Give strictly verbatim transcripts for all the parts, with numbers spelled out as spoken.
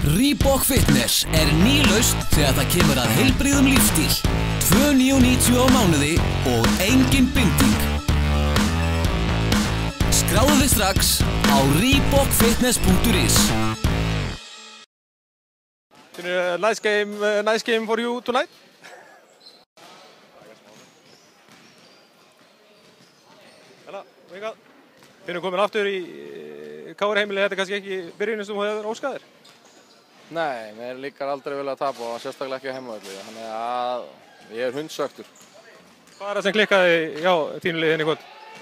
Reebok Fitness er ný lausn þegar það kemur að heilbrigðum lífstíl. tvö níu níutíu á mánuði og engin binding. Skráðu þig strax á reebok fitness punktur is. Uh, nice game, uh, nice game for you tonight. Hérna, Mikael. Við erum komin aftur í K R heimili, þetta er kannski ekki byrjunin sem þú hefur óskaðir? Nei, mér líkar aldrei vel að tapa og sérstaklega ekki á heimavelli, þannig að ég er hundsöktur. Hvað er það sem klikkaði hjá þínu liði hérna í kvöld?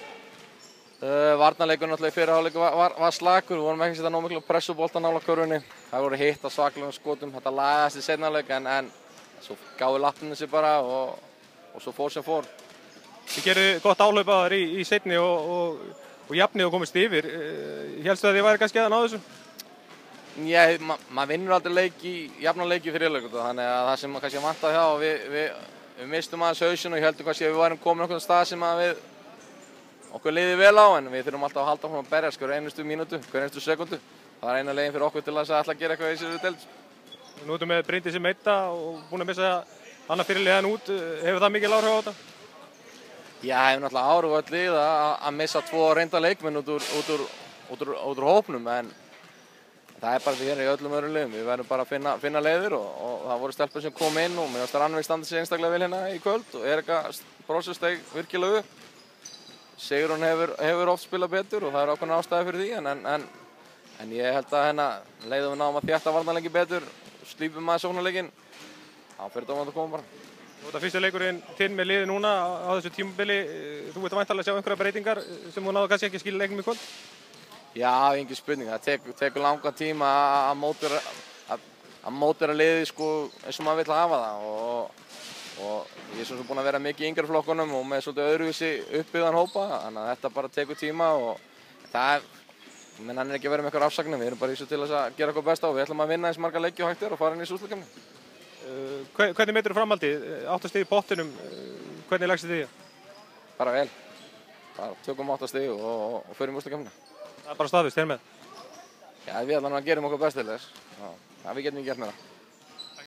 Uh, Varnarleikur náttúrulega í fyrri hálfleik var, var, var slakur, við vorum ekki að setja nóg miklu pressubolta nálægt körfunni. Það voru hitt á svakalegum skotum, þetta lagast í seinni hálfleik en, en svo gáði lappinu sig bara og, og svo fór sem fór. Þið gerðu gott áhlaupaðar í, í seinni og, og, og jafnið og komist yfir. Uh, Hélstu að þið væri kannski að ná þessu? Já, ma maður vinnur aldrei leiki, jafna leiki í fyrirleikum, þannig að það sem kannski vantaði hjá, við, við, við mistum aðeins hausinn og heldum kannski að við værum komin okkur stað sem að við okkur liði vel á, en við þurfum alltaf að halda okkur að berjast hver einustu mínútu, hver einustu sekundu. Það er eina leiðin fyrir okkur til þess að ætla að gera eitthvað í þessari deild. Nú ertu með Bryndísi meidda og búin að missa annað fyrirliðan út. Hefur það mikil áhrif á þetta? Já, hefur náttúrulega áhrif á öll lið að, að missa tvo reynda leikmenn út úr, út úr, út úr, út úr hópnum, en það er bara því hérna í öllum öðrum liðum. Við verðum bara að finna, finna leiðir og, og það voru stelpur sem kom inn og mér finnst að Rannveig standa sig einstaklega vel hérna í kvöld og Erika Brósir steig virkilega upp. Sigrún hefur, hefur oft spilað betur og það er ákveðin ástæði fyrir því, en, en, en, en ég held að hérna leiðum við náum að þétta varnarleiki betur, slípum að sóknarleikin, þá fyrir dómandi að koma bara. Þetta er fyrsti leikurinn þinn með liði núna á þessu tímabili. Þú ert væntanlega að sjá einhverja breytingar sem þú náðu kannski ekki að skila leiknum í kvöld? Já, engin spurning. Það tekur, tekur langa tíma að mótera, að, að mótera liði sko, eins og maður vill hafa það. Og, og ég er svona búinn að vera mikið í yngri flokkunum og með svolítið öðruvísi uppbyggðan hópa. Þannig að þetta bara tekur tíma og það er, menn hann er ekki að vera með eitthvað afsagnir. Við erum bara í þessu til þess að gera eitthvað besta og við ætlum að vinna eins marga leiki og hægt er og fara inn í úrslitakeppni. Uh, hvernig metur þú framhaldið? Átta stig í pottinum, uh, hvernig leggst þið í það? Bara vel. Bara tökum átta stig og, og, og förum í úrslitakeppni. Það er bara staðfest, hér með? Já, við ætlum að gera okkur best til þess. Já, við getum ekki gert meira.